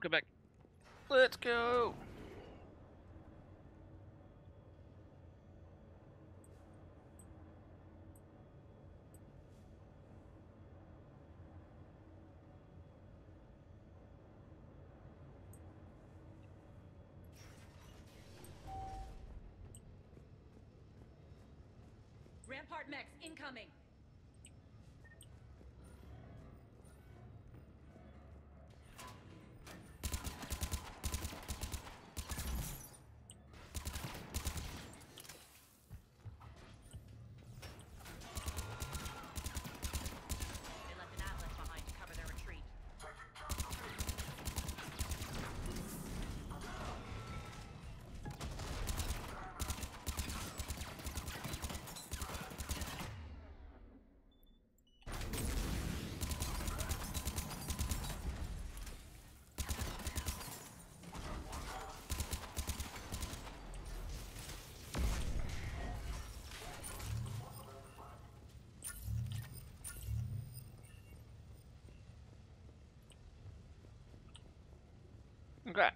Go back. Let's go. Rampart mechs incoming. They left an atlas behind to cover their retreat. Okay.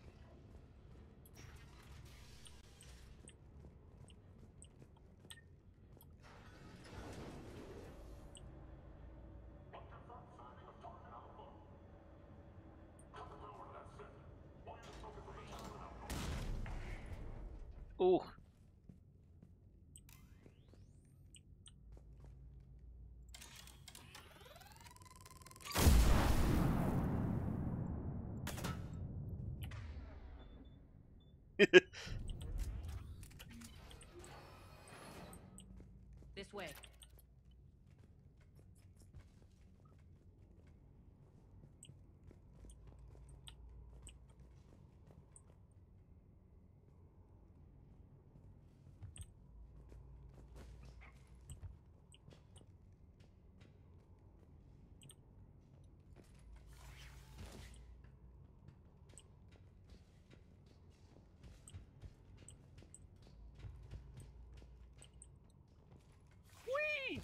Ooh. This way. Whee!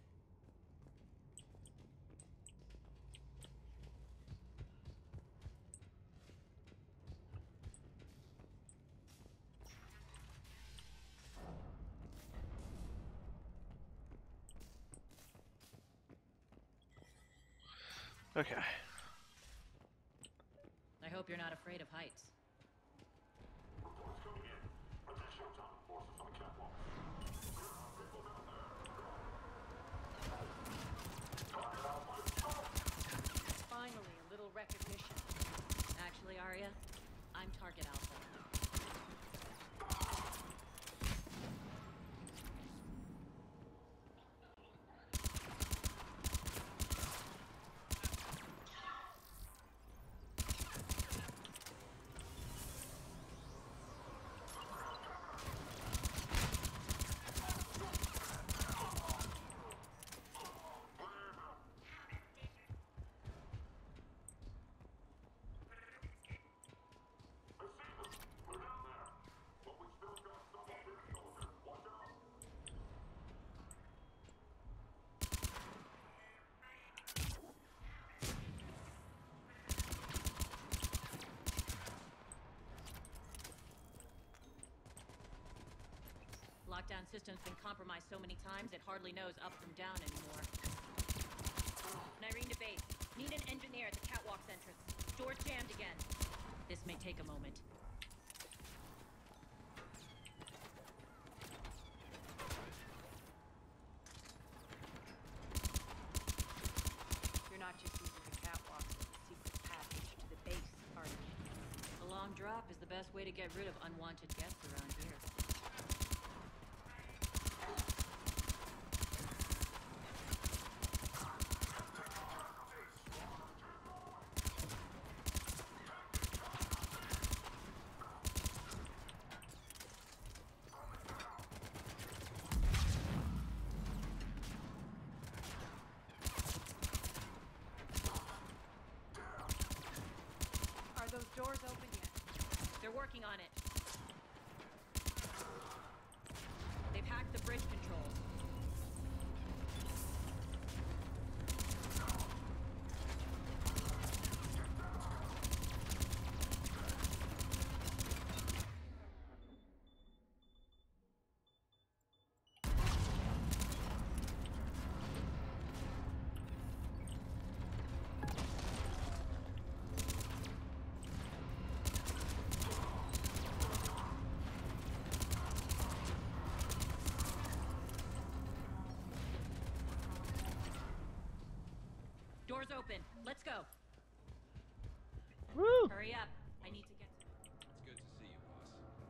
Okay. I hope you're not afraid of heights. Finally, a little recognition. Actually, Arya, I'm target alpha. Lockdown system's been compromised so many times it hardly knows up from down anymore. Nyrene to base. Need an engineer at the catwalk's entrance. Door's jammed again. This may take a moment. You're not just using the catwalk as a secret passage to the base, are you? A long drop is the best way to get rid of unwanted guests around here. Are those doors open yet? They're working on it. They've hacked the bridge controls. Doors open. Let's go. Woo! Hurry up. I need to get to... It's good to see you, boss.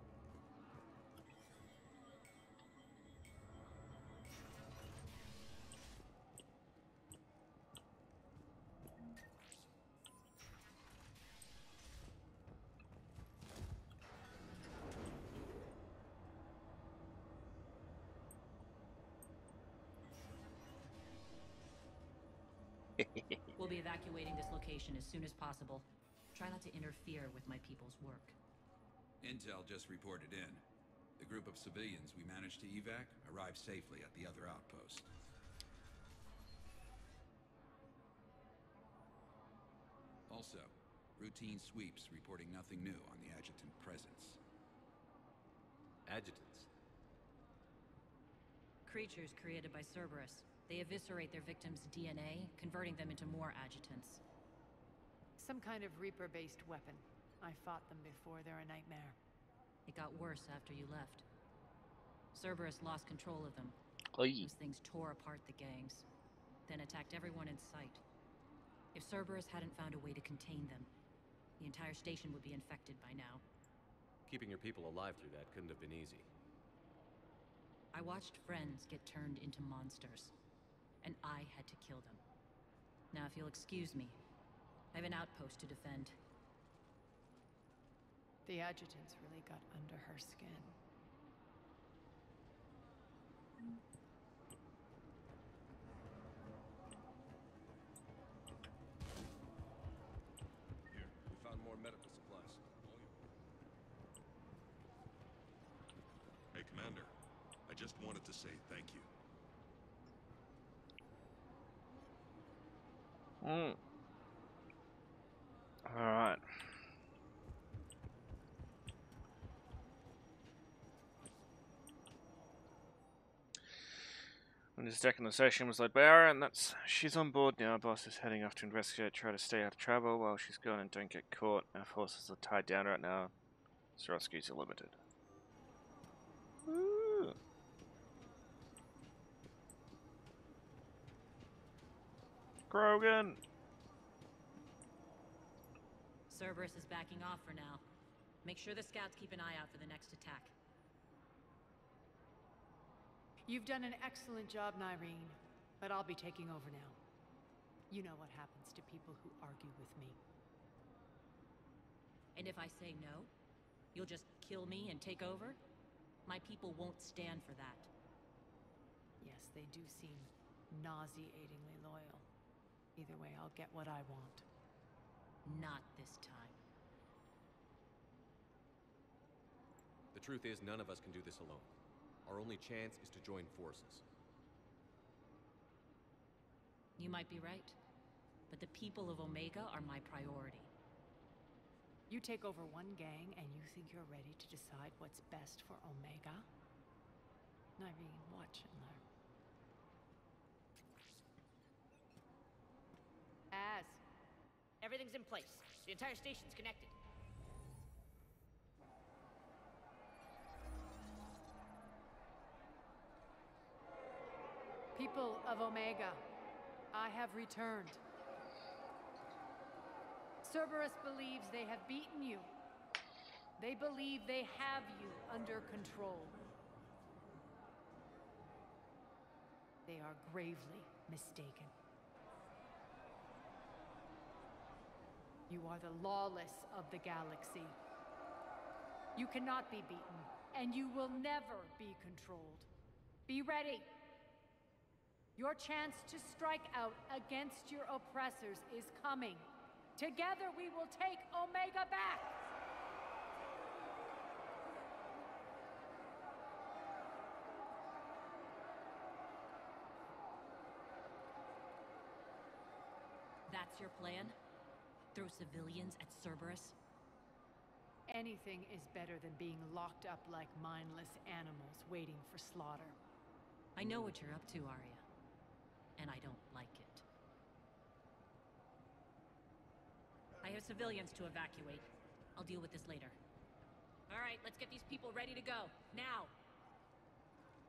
We'll be evacuating this location as soon as possible. Try not to interfere with my people's work. Intel just reported in. The group of civilians we managed to evac arrived safely at the other outpost. Also, routine sweeps reporting nothing new on the adjutant presence. Adjutants? Creatures created by Cerberus. They eviscerate their victims' DNA, converting them into more adjutants. Some kind of Reaper-based weapon. I fought them before. They're a nightmare. It got worse after you left. Cerberus lost control of them. Oi. Those things tore apart the gangs, then attacked everyone in sight. If Cerberus hadn't found a way to contain them, the entire station would be infected by now. Keeping your people alive through that couldn't have been easy. I watched friends get turned into monsters, and I had to kill them. Now, if you'll excuse me, I have an outpost to defend. The adjutants really got under her skin. Here, we found more medical supplies. Hey, Commander. I just wanted to say thank you. Alright. When the second the session was led by Aaron, she's on board now. Our boss is heading off to investigate, try to stay out of trouble while she's gone and don't get caught. Our forces are tied down right now. Swarovskis are limited. Woo. Grogan! Cerberus is backing off for now. Make sure the scouts keep an eye out for the next attack. You've done an excellent job, Nyreen, but I'll be taking over now. You know what happens to people who argue with me. And if I say no, you'll just kill me and take over? My people won't stand for that. Yes, they do seem nauseatingly loyal. Either way, I'll get what I want. Not this time. The truth is, none of us can do this alone. Our only chance is to join forces. You might be right, but the people of Omega are my priority. You take over one gang and you think you're ready to decide what's best for Omega? Nyreen, watch and learn. Everything's in place. The entire station's connected. People of Omega, I have returned. Cerberus believes they have beaten you. They believe they have you under control. They are gravely mistaken. You are the lawless of the galaxy. You cannot be beaten, and you will never be controlled. Be ready. Your chance to strike out against your oppressors is coming. Together we will take Omega back! That's your plan? Throw civilians at Cerberus? Anything is better than being locked up like mindless animals waiting for slaughter. I know what you're up to, Arya. And I don't like it. I have civilians to evacuate. I'll deal with this later. All right, let's get these people ready to go. Now!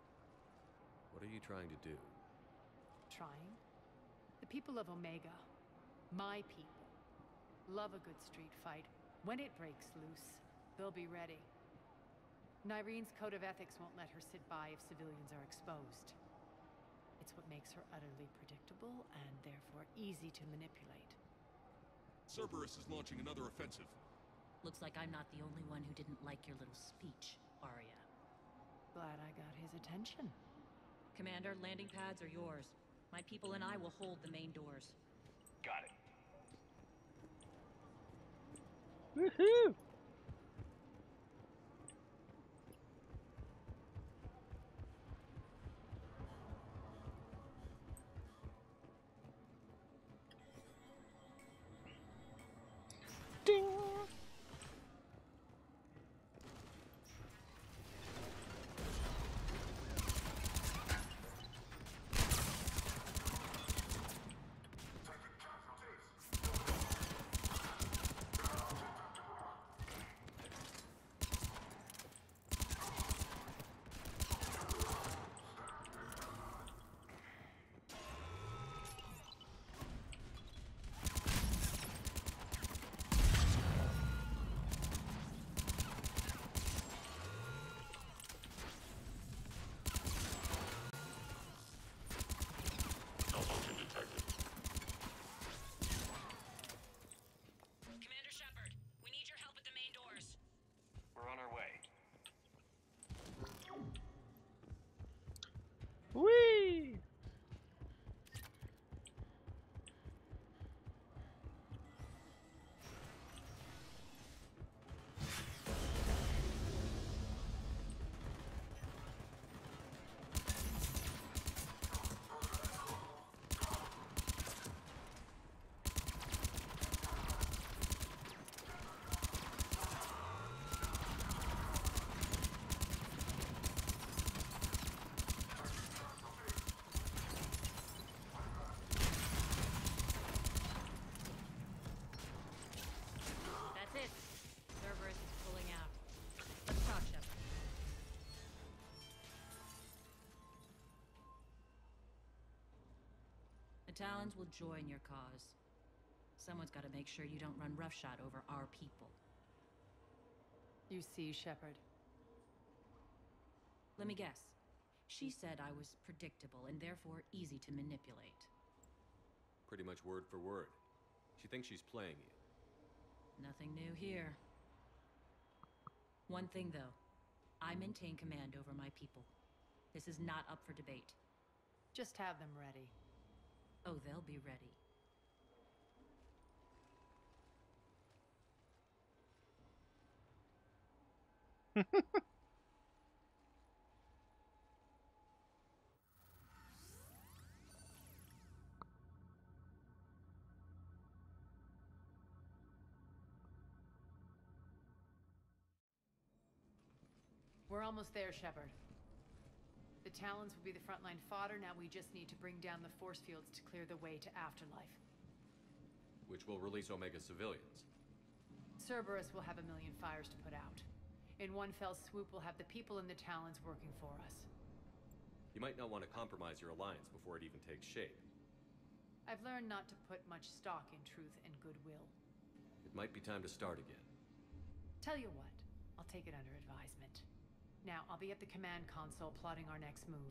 What are you trying to do? Trying? The people of Omega My people love a good street fight. When it breaks loose, they'll be ready. Nyrene's code of ethics won't let her sit by if civilians are exposed. It's what makes her utterly predictable and therefore easy to manipulate. Cerberus is launching another offensive. Looks like I'm not the only one who didn't like your little speech, Arya. Glad I got his attention. Commander, landing pads are yours. My people and I will hold the main doors. Got it. Woohoo! Ding! Commander Shepard, we need your help at the main doors. We're on our way. Whee! That's it. Cerberus is pulling out. Let's talk, Shepard. The Talons will join your cause. Someone's got to make sure you don't run roughshod over our people. You see, Shepard. Let me guess. She said I was predictable and therefore easy to manipulate. Pretty much word for word. She thinks she's playing you. Nothing new here. One thing, though. I maintain command over my people. This is not up for debate. Just have them ready. Oh, they'll be ready. We're almost there, Shepard. The Talons will be the frontline fodder. Now we just need to bring down the force fields to clear the way to Afterlife. Which will release Omega civilians. Cerberus will have 1 million fires to put out. In one fell swoop, we'll have the people and the Talons working for us. You might not want to compromise your alliance before it even takes shape. I've learned not to put much stock in truth and goodwill. It might be time to start again. Tell you what, I'll take it under advisement. Now, I'll be at the command console plotting our next move.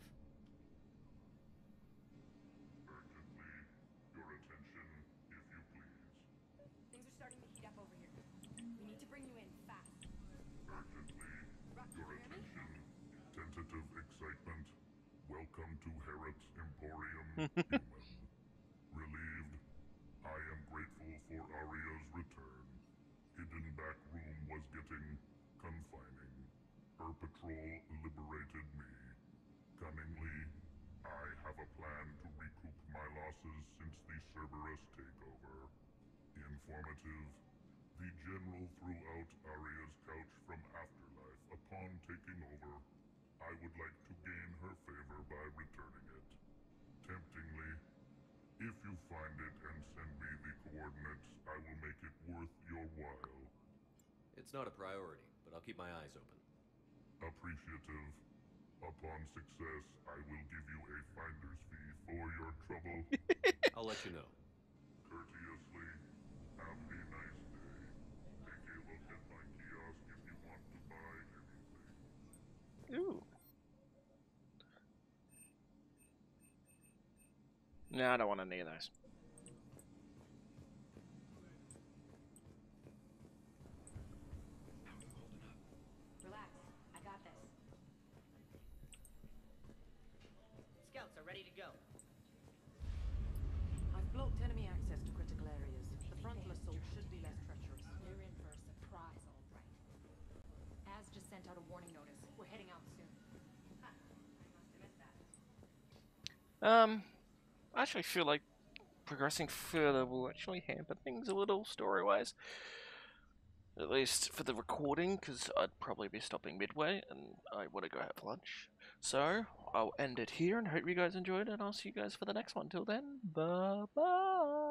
Urgently, your attention, if you please. Things are starting to heat up over here. We need to bring you in fast. Urgently, Rock, your you hear me? attention. Tentative excitement. Welcome to Harrot's Emporium, human. Relieved, I am grateful for Arya's return. Hidden back room was getting confining. Her patrol liberated me. Cunningly, I have a plan to recoup my losses since the Cerberus takeover. Informative, the General threw out Arya's couch from Afterlife upon taking over. I would like to gain her favor by returning it. Temptingly, if you find it and send me the coordinates, I will make it worth your while. It's not a priority, but I'll keep my eyes open. Appreciative. Upon success, I will give you a finder's fee for your trouble. I'll let you know. Courteous have a nice day. Take a look at my kiosk if you want to buy anything. Ooh. No, I don't want any of those. Relax. I got this. Scouts are ready to go. I've blocked enemy access to critical areas. The frontal assault should be less treacherous. You're in for a surprise, all right. Az just sent out a warning notice. We're heading out soon. Ha! I must have missed that. I actually feel like progressing further will actually hamper things a little story-wise. At least for the recording, because I'd probably be stopping midway and I want to go have lunch. So, I'll end it here and hope you guys enjoyed, and I'll see you guys for the next one. Till then, bye-bye!